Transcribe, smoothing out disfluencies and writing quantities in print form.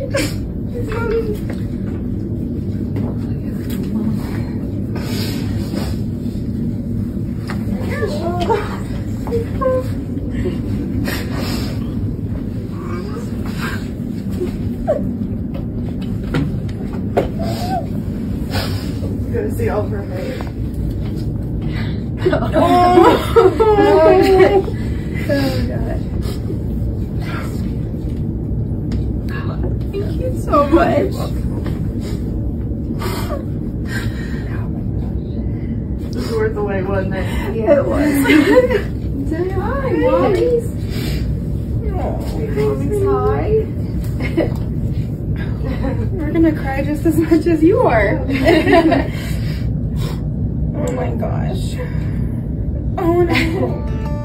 Gonna see all of her hair. Oh god. Thank you so much. It was worth the wait, wasn't it? Yeah, it was. Say hi, Mommies. Mommy's hi. We're gonna cry just as much as you are. Oh my gosh. Oh no.